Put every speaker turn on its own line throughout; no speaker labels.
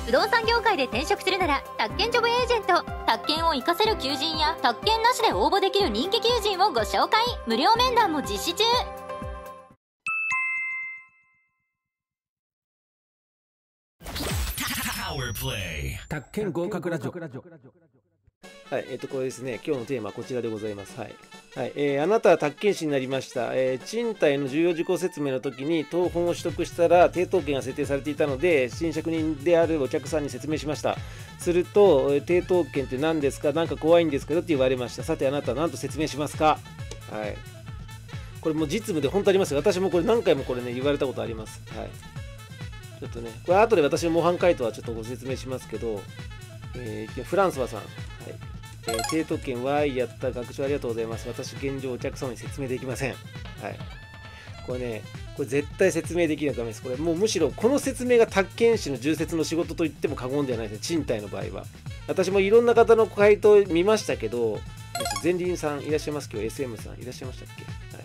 不動産業界で転職するなら宅建ジョブエージェント。宅建を活かせる求人や宅建なしで応募できる人気求人をご紹介。無料面談も実施中。
宅建合格ラジオ。
はい、これですね、今日のテーマはこちらでございます。はい。はい、あなたは宅建士になりました。賃貸の重要事項説明の時に、当本を取得したら、抵当権が設定されていたので、新借人であるお客さんに説明しました。すると、抵当権って何ですか？なんか怖いんですけどって言われました。さて、あなたは何と説明しますか？はい。これもう実務で本当ありますよ。私もこれ何回もこれね、言われたことあります。はい。ちょっとね、これ後で私の模範回答はちょっとご説明しますけど、フランソワさん。はい。抵当権はやった学長ありがとうございます。私、現状お客様に説明できません。はい。これね、これ絶対説明できないとダメです。これもうむしろこの説明が宅建士の重説の仕事と言っても過言ではないですね。賃貸の場合は。私もいろんな方の回答を見ましたけど、前輪さんいらっしゃいます。今日 SM さんいらっしゃいましたっけ？はい。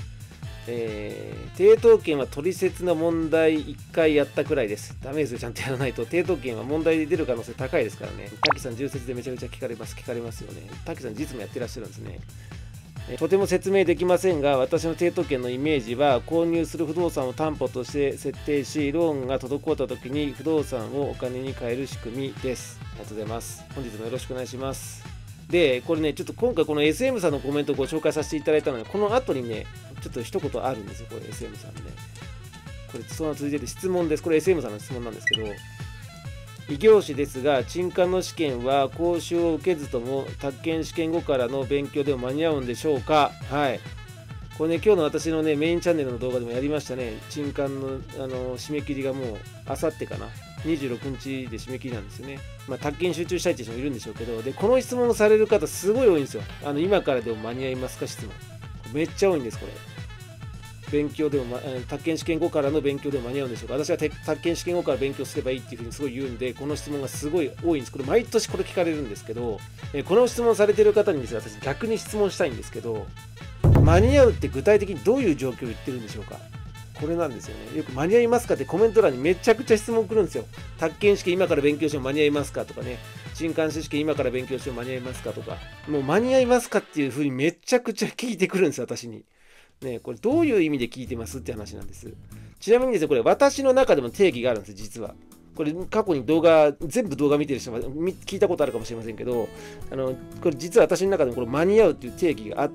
抵当権は取説の問題1回やったくらいです。ダメですよ、ちゃんとやらないと。抵当権は問題で出る可能性高いですからね。滝さん、重説でめちゃくちゃ聞かれますよね。滝さん、実務やってらっしゃるんですね。とても説明できませんが、私の抵当権のイメージは、購入する不動産を担保として設定し、ローンが滞った時に不動産をお金に換える仕組みです。ありがとうございます。本日もよろしくお願いします。で、これね、ちょっと今回この SM さんのコメントをご紹介させていただいたので、この後にね、ちょっと一言あるんですよ、これ SM さんね。これ、その続いてて質問です。これ SM さんの質問なんですけど、異業種ですが、賃貸の試験は講習を受けずとも、宅建試験後からの勉強でも間に合うんでしょうか？はい。これね、今日の私のね、メインチャンネルの動画でもやりましたね。賃貸の、締め切りがもう、あさってかな。26日で締め切りなんですよね。まあ、宅建集中したいって人もいるんでしょうけど、で、この質問をされる方、すごい多いんですよ。今からでも間に合いますか？質問。めっちゃ多いんです、これ。勉強でも、宅建試験後からの勉強でも間に合うんでしょうか？私は宅建試験後から勉強すればいいっていうふうにすごい言うんで、この質問がすごい多いんです。これ、毎年これ聞かれるんですけど、この質問されてる方にですね、私逆に質問したいんですけど、間に合うって具体的にどういう状況を言ってるんでしょうか？これなんですよね。よく間に合いますかってコメント欄にめちゃくちゃ質問来るんですよ。宅建試験今から勉強しても間に合いますかとかね。新監視試験今から勉強しても間に合いますかとか。もう間に合いますかっていうふうにめちゃくちゃ聞いてくるんですよ、私に。ね、これどういう意味で聞いてますって話なんです。ちなみにですね、これ私の中でも定義があるんです、実は。これ過去に全部動画見てる人は聞いたことあるかもしれませんけど、これ実は私の中でもこれ間に合うっていう定義があって、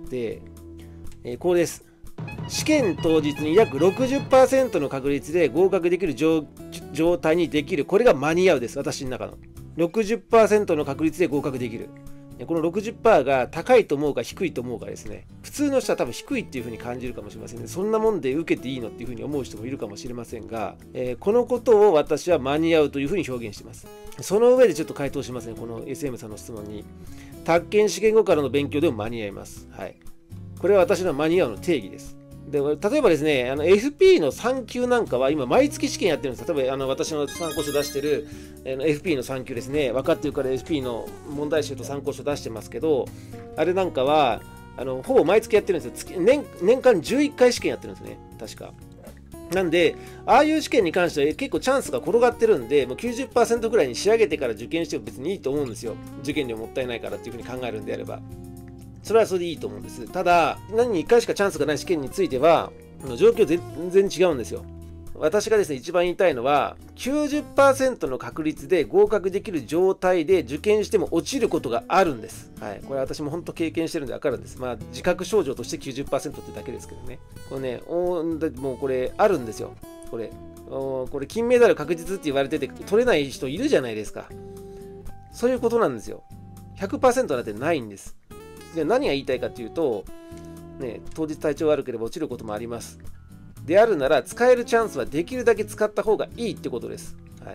これです。試験当日に約 60% の確率で合格できる状態にできる。これが間に合うです。私の中の。60% の確率で合格できる。この 60% が高いと思うか低いと思うかですね。普通の人は多分低いっていう風に感じるかもしれませんね。そんなもんで受けていいのっていう風に思う人もいるかもしれませんが、このことを私は間に合うという風に表現しています。その上でちょっと回答しますね。この SM さんの質問に。宅建試験後からの勉強でも間に合います。はい。これは私の間に合うの定義です。で例えばですね、FP の3級なんかは今、毎月試験やってるんです。例えば私の参考書出してるFP の3級ですね、分かってるから FP の問題集と参考書出してますけど、あれなんかはほぼ毎月やってるんですよ。年間11回試験やってるんですね、確か。なんで、ああいう試験に関しては結構チャンスが転がってるんで、もう 90% ぐらいに仕上げてから受験しても別にいいと思うんですよ。受験料もったいないからっていうふうに考えるんであれば。それはそれでいいと思うんです。ただ、何に1回しかチャンスがない試験については、状況全然違うんですよ。私がですね、一番言いたいのは、90% の確率で合格できる状態で受験しても落ちることがあるんです。はい。これ私も本当経験してるんで分かるんです。まあ、自覚症状として 90% ってだけですけどね。これね、もうこれあるんですよ。これ金メダル確実って言われてて取れない人いるじゃないですか。そういうことなんですよ。100% なんてないんです。で、何が言いたいかというと、ね、当日体調悪ければ落ちることもあります。であるなら、使えるチャンスはできるだけ使った方がいいってことです。はい。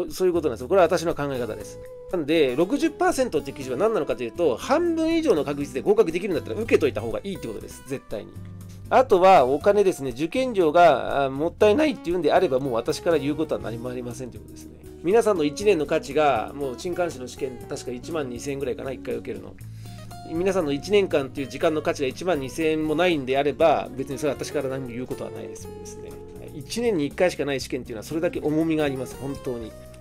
そういうことなんですよ。これは私の考え方です。なんで、60% っていう記事は何なのかというと、半分以上の確率で合格できるんだったら受けといた方がいいってことです。絶対に。あとは、お金ですね。受験料がもったいないっていうんであれば、もう私から言うことは何もありませんということですね。皆さんの1年の価値が、もう新監視の試験、確か1万2000円ぐらいかな、1回受けるの。皆さんの1年間という時間の価値が1万2000円もないんであれば、別にそれは私から何も言うことはないですね。1年に1回しかない試験っていうのはそれだけ重みがあります、本当に。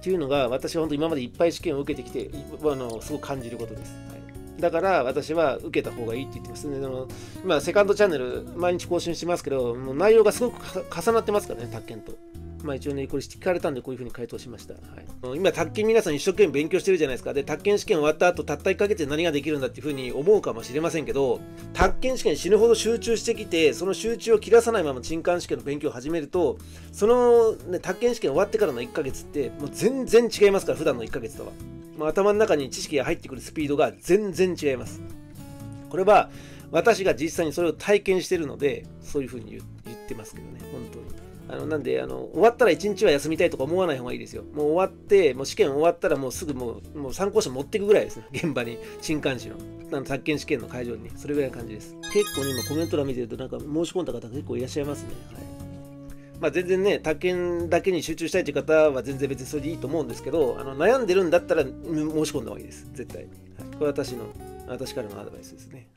っていうのが私は本当今までいっぱい試験を受けてきてすごく感じることです。はい、だから私は受けた方がいいって言ってます。今セカンドチャンネル毎日更新してますけど、もう内容がすごく重なってますからね、宅建と。一応ね、これ聞かれたんでこういうふうに回答しました。はい、今、宅建皆さん一生懸命勉強してるじゃないですか。で、宅建試験終わった後、たった1ヶ月で何ができるんだっていうふうに思うかもしれませんけど、宅建試験死ぬほど集中してきて、その集中を切らさないまま陳官試験の勉強を始めると、その、ね、宅建試験終わってからの1ヶ月って、もう全然違いますから、普段の1ヶ月とは。頭の中に知識が入ってくるスピードが全然違います。これは、私が実際にそれを体験しているので、そういうふうに言ってますけどね、本当に。なんで終わったら1日は休みたいとか思わない方がいいですよ。もう終わって、もう試験終わったらもうすぐもう参考書持っていくぐらいですね。現場に、新監視の宅建試験の会場に、それぐらいの感じです。結構ね、今コメント欄見てるとなんか申し込んだ方結構いらっしゃいますね。はい、全然ね、宅建だけに集中したいという方は全然別にそれでいいと思うんですけど、悩んでるんだったら申し込んだ方がいいです。絶対。はい、これは私からのアドバイスですね。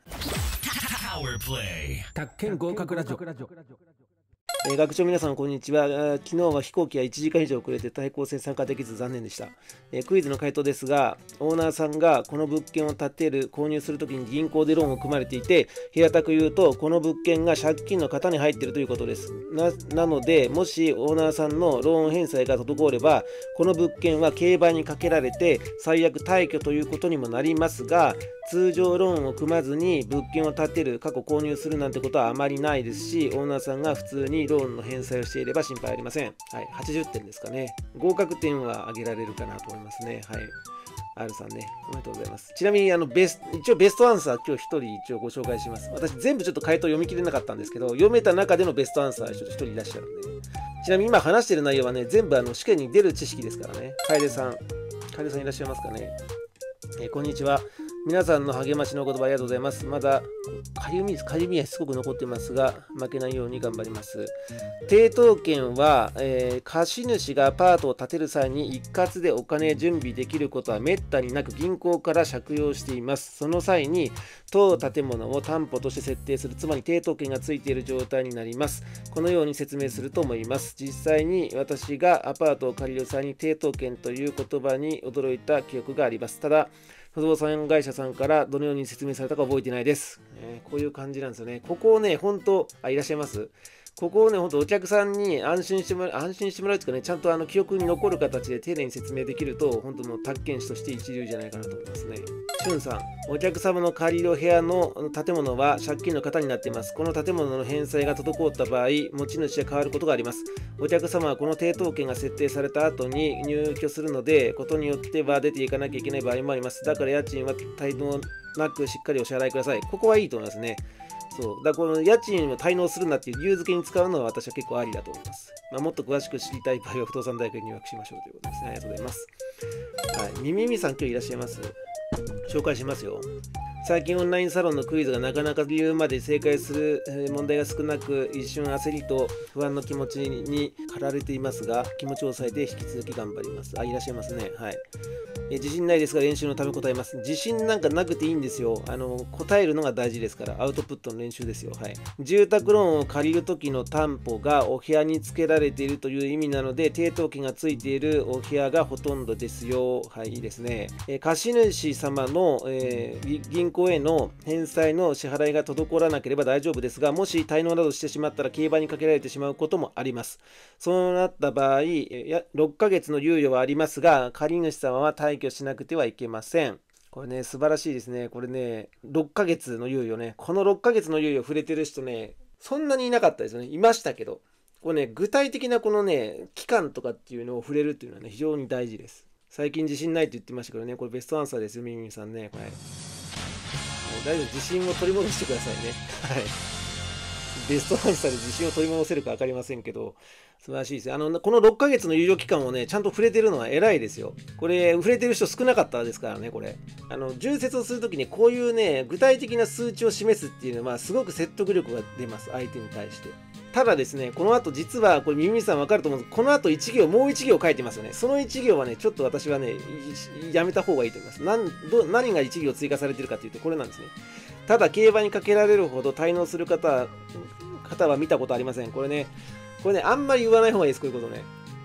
宅建合格ラジオ。
学長皆さんこんにちは。昨日は飛行機が1時間以上遅れて対抗戦参加できず残念でした。クイズの回答ですが、オーナーさんがこの物件を購入するときに銀行でローンを組まれていて、平たく言うとこの物件が借金の型に入っているということです。なので、もしオーナーさんのローン返済が滞れば、この物件は競売にかけられて最悪退去ということにもなりますが、通常ローンを組まずに物件を建てる、過去購入するなんてことはあまりないですし、オーナーさんが普通にローンの返済をしていれば心配ありません。はい、80点ですかね。合格点は上げられるかなと思いますね。はい。R さんね、おめでとうございます。ちなみに一応ベストアンサー今日1人一応ご紹介します。私全部ちょっと回答読み切れなかったんですけど、読めた中でのベストアンサーちょっと1人いらっしゃるんで、ね。ちなみに今話してる内容はね、全部試験に出る知識ですからね。楓さんいらっしゃいますかね。こんにちは。皆さんの励ましの言葉ありがとうございます。まだかゆみはしつこく残っていますが、負けないように頑張ります。抵当権は、貸主がアパートを建てる際に一括でお金準備できることはめったになく、銀行から借用しています。その際に当建物を担保として設定する、つまり抵当権がついている状態になります。このように説明すると思います。実際に私がアパートを借りる際に抵当権という言葉に驚いた記憶があります。ただ不動産会社さんからどのように説明されたか覚えていないです。こういう感じなんですよね。ここをね、本当、いらっしゃいます。ここをね、本当お客さんに安心してもらうというかね、ちゃんと記憶に残る形で丁寧に説明できると、本当もう宅建士として一流じゃないかなと思いますね。しゅんさん、お客様の借りる部屋の建物は借金の型になっています。この建物の返済が滞った場合、持ち主が変わることがあります。お客様はこの抵当権が設定された後に入居するので、ことによっては出ていかなきゃいけない場合もあります。だから家賃は滞納なくしっかりお支払いください。ここはいいと思いますね。そうだからこの家賃を滞納するなっていう理由付けに使うのは私は結構ありだと思います。もっと詳しく知りたい場合は不動産大学に入学しましょうということですね。ありがとうございます。はい、みみさん今日いらっしゃいます。紹介しますよ。最近オンラインサロンのクイズがなかなか理由まで正解する問題が少なく、一瞬焦りと不安の気持ちに駆られていますが、気持ちを抑えて引き続き頑張ります。いらっしゃいますね。はい。自信ないですが練習のため答えます。自信なんかなくていいんですよ。答えるのが大事ですから、アウトプットの練習ですよ。はい。住宅ローンを借りる時の担保がお部屋に付けられているという意味なので、抵当権がついているお部屋がほとんどですよ。はい、いいですね。貸主様の、銀行への返済の支払いが滞らなければ大丈夫ですが、もし滞納などしてしまったら競売にかけられてしまうこともあります。そうなった場合、6ヶ月の猶予はありますが、借り主様は退去しなくてはいけません。これね、素晴らしいですね。これね、6ヶ月の猶予ね。この6ヶ月の猶予触れてる人ね、そんなにいなかったですよね。いましたけど。これね、具体的なこのね、期間とかっていうのを触れるっていうのはね、非常に大事です。最近自信ないって言ってましたけどね、これベストアンサーですよ、ミミさんね。これ。大丈夫、自信を取り戻してくださいね。はい。ベストアンサーで自信を取り戻せるか分かりませんけど、素晴らしいです。この6ヶ月の猶予期間をね、ちゃんと触れてるのは偉いですよ。これ、触れてる人少なかったですからね、これ。重説をするときに、こういうね、具体的な数値を示すっていうのは、すごく説得力が出ます、相手に対して。ただですね、この後実は、これ、ミミさん分かると思うんですけど、この後1行、もう1行書いてますよね。その1行はね、ちょっと私はね、やめた方がいいと思います。何が1行追加されてるかというと、これなんですね。ただ、競馬にかけられるほど滞納する方は見たことありません。これね、あんまり言わない方がいいです、こういうことね。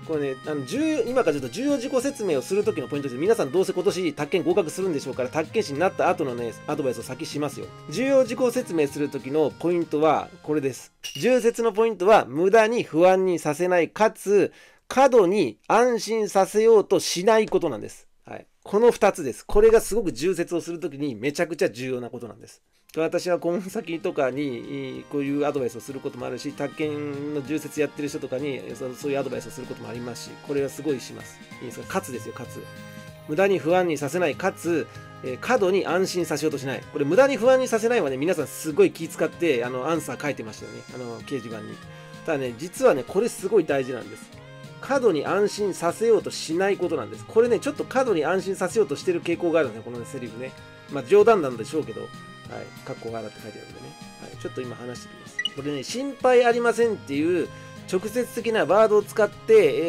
これね、今からちょっと重要事項説明をするときのポイントです。皆さんどうせ今年宅建合格するんでしょうから、宅建士になった後のね、アドバイスを先しますよ。重要事項説明するときのポイントはこれです。重説のポイントは、無駄に不安にさせない、かつ、過度に安心させようとしないことなんです。はい。この2つです。これがすごく重説をするときにめちゃくちゃ重要なことなんです。私は今先とかにこういうアドバイスをすることもあるし、宅建の重説やってる人とかにそういうアドバイスをすることもありますし、これはすごいします。いいですか？かつですよ、かつ。無駄に不安にさせない、かつ、過度に安心させようとしない。これ無駄に不安にさせないはね、皆さんすごい気遣ってアンサー書いてましたよね。掲示板に。ただね、実はね、これすごい大事なんです。過度に安心させようとしないことなんです。これね、ちょっと過度に安心させようとしてる傾向があるんですね、この、ね、セリフね。まあ冗談なんでしょうけど、はい、かっこ笑って書いてあるんでね、はい、ちょっと今話してきます。これね、心配ありませんっていう直接的なワードを使って、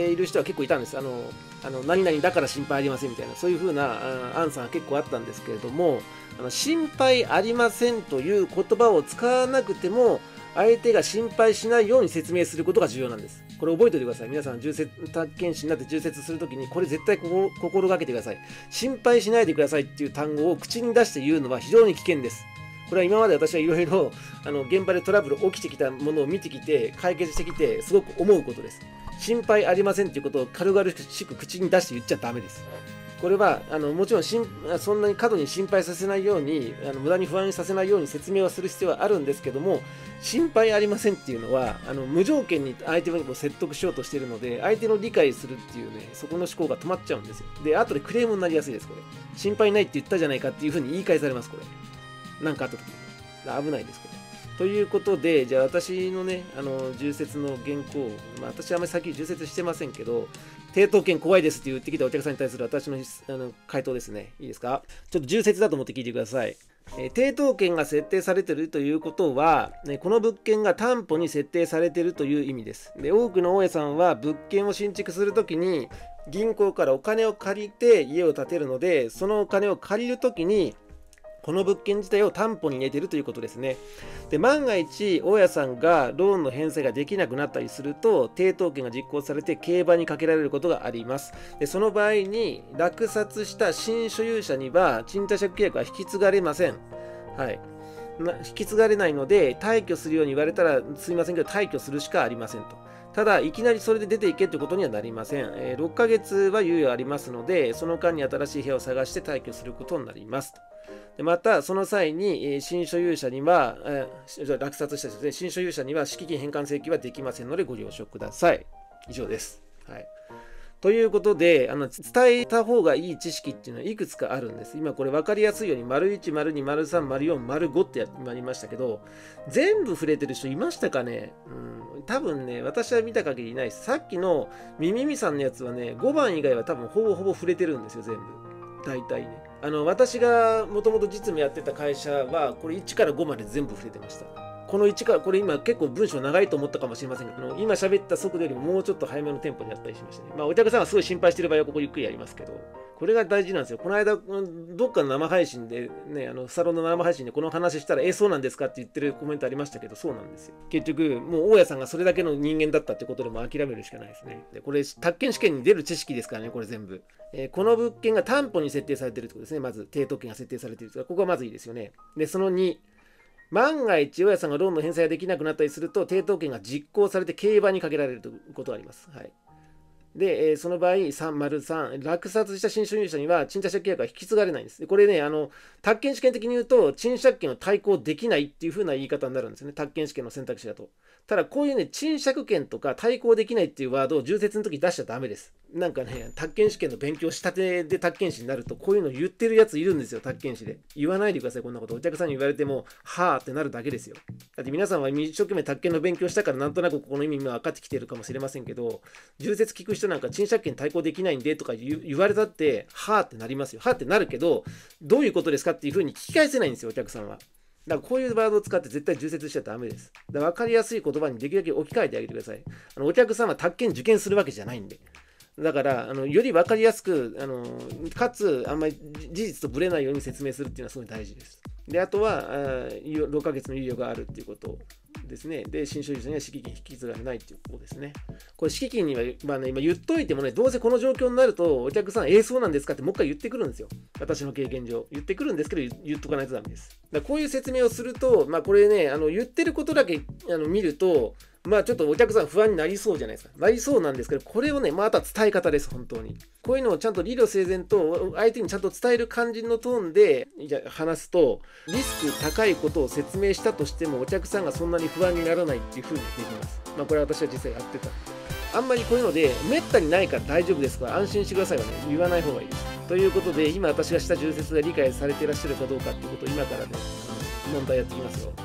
いる人は結構いたんです。何々だから心配ありませんみたいな、そういう風なアンサーが結構あったんですけれども、心配ありませんという言葉を使わなくても、相手が心配しないように説明することが重要なんです。これ覚えておいてください。皆さん、宅建士になって重説するときに、これ絶対心がけてください。心配しないでくださいっていう単語を口に出して言うのは非常に危険です。これは今まで私はいろいろ現場でトラブル起きてきたものを見てきて、解決してきて、すごく思うことです。心配ありませんっていうことを軽々しく口に出して言っちゃダメです。これはもちろんそんなに過度に心配させないように無駄に不安にさせないように説明はする必要はあるんですけども、心配ありませんっていうのは無条件に相手を説得しようとしているので、相手の理解するっていうね、そこの思考が止まっちゃうんですよ。で、後でクレームになりやすいです。これ心配ないって言ったじゃないかっていうふうに言い返されます。これなんかあった時に危ないです。これということで、じゃあ私のね、重説の原稿、私はあまり先重説してませんけど、抵当権怖いですって言ってきたお客さんに対する私の回答ですね。いいですか？ちょっと重説だと思って聞いてください。抵当権が設定されているということは、この物件が担保に設定されているという意味です。で、多くの大家さんは物件を新築するときに、銀行からお金を借りて家を建てるので、そのお金を借りるときに、この物件自体を担保に入れているということですね。で、万が一、大家さんがローンの返済ができなくなったりすると、抵当権が実行されて競馬にかけられることがあります。で、その場合に、落札した新所有者には、賃貸借契約は引き継がれません。はい。引き継がれないので、退去するように言われたら、すいませんけど、退去するしかありませんと。ただ、いきなりそれで出ていけということにはなりません。6ヶ月は猶予ありますので、その間に新しい部屋を探して退去することになります。でまた、その際に新所有者には、落札したですね、新所有者には敷金返還請求はできませんのでご了承ください。以上です。はい。ということで、伝えた方がいい知識っていうのはいくつかあるんです。今これ分かりやすいように、丸1、丸2、丸3、丸4、丸5ってやりましたけど、全部触れてる人いましたかね？多分ね、私は見た限りいないです。さっきのみみみさんのやつはね、5番以外は多分ほぼほぼ触れてるんですよ、全部。大体ね。私がもともと実務やってた会社は、これ1から5まで全部触れてました。この1から、これ今結構文章長いと思ったかもしれませんけど、今喋った速度よりももうちょっと早めのテンポでやったりしましたね。お客さんがすごい心配してる場合はここゆっくりやりますけど、これが大事なんですよ。この間、どっかの生配信でね、サロンの生配信でこの話したら、そうなんですかって言ってるコメントありましたけど、そうなんですよ。結局、もう大家さんがそれだけの人間だったってことでも諦めるしかないですね。で、これ、宅建試験に出る知識ですからね、これ全部。この物件が担保に設定されているってことですね。まず、抵当権が設定されているとか、ここがまずいいですよね。で、その2、万が一、大家さんがローンの返済ができなくなったりすると、抵当権が実行されて競馬にかけられるということがあります。はい。で、その場合、303、落札した新所有者には、賃貸借契約は引き継がれないんです。でこれね、宅建試験的に言うと、賃借権を対抗できないっていう風な言い方になるんですね。宅建試験の選択肢だと。ただ、こういうね、賃借権とか対抗できないっていうワードを重説の時に出しちゃダメです。なんかね、宅建試験の勉強したてで宅建士になると、こういうの言ってるやついるんですよ、宅建士で。言わないでください、こんなこと。お客さんに言われても、はぁってなるだけですよ。だって皆さんは一生懸命宅建の勉強したから、なんとなくここの意味今分かってきてるかもしれませんけど、重説聞く人なんか賃借権対抗できないんでとか言われたって、はぁってなりますよ。はぁってなるけど、どういうことですかっていうふうに聞き返せないんですよ、お客さんは。だからこういうワードを使って絶対重説しちゃダメです。だから分かりやすい言葉にできるだけ置き換えてあげてください。お客さんは宅建受験するわけじゃないんで。だからより分かりやすくかつあんまり事実とぶれないように説明するっていうのはすごい大事です。で、あとは6ヶ月の猶予があるっていうことですね。で、新所有者には敷金引き継がれないということですね。これ、敷金には、今言っといてもね、どうせこの状況になると、お客さん、そうなんですかってもう一回言ってくるんですよ。私の経験上。言ってくるんですけど、言っとかないとダメです。だからこういう説明をすると、これね、言ってることだけ見ると、ちょっとお客さん不安になりそうじゃないですか。なりそうなんですけど、これをね、あとは伝え方です、本当に。こういうのをちゃんと理路整然と、相手にちゃんと伝える感じのトーンで話すと、リスク高いことを説明したとしても、お客さんがそんなに不安にならないっていう風にできます。これは私は実際やってたんで。あんまりこういうので、めったにないから大丈夫ですから、安心してくださいはね、言わない方がいいです。ということで、今私がした重説が理解されていらっしゃるかどうかっていうことを今からね、問題やっていきますよ。